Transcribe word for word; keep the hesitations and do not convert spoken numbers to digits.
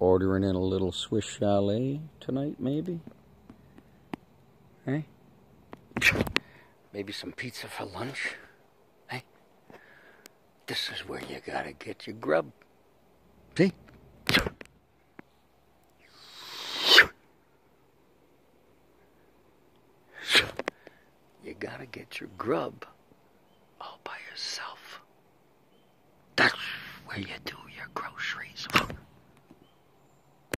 ordering in a little Swiss chalet tonight, maybe? Hey? Maybe some pizza for lunch? Hey? This is where you gotta get your grub. See? You gotta get your grub all by yourself. That's where you do your groceries.